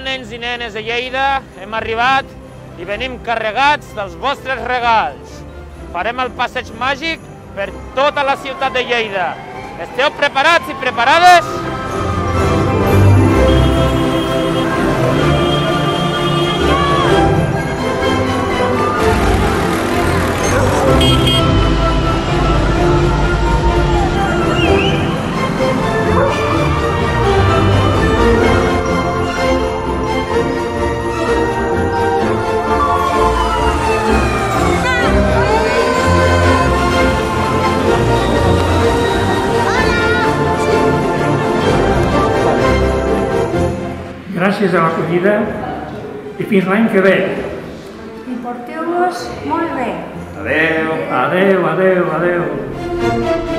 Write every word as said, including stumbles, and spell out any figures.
nens i nenes de Lleida, hem arribat i venim carregats dels vostres regals. Farem el passeig màgic per tota la ciutat de Lleida. Esteu preparats i preparades? Gràcies a l'acollida i fins l'any que ve. I porteu-vos molt bé. Adeu, adeu, adeu, adeu.